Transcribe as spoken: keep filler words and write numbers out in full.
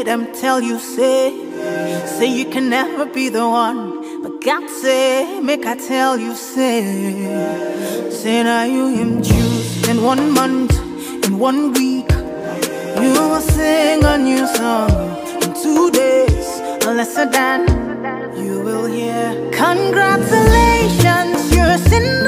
them tell you, say, say you can never be the one. But God say, make I tell you, say, say now you him choose. In one month, in one week, you will sing a new song. In two days, lesser than, you will hear, congratulations, you're a sinner.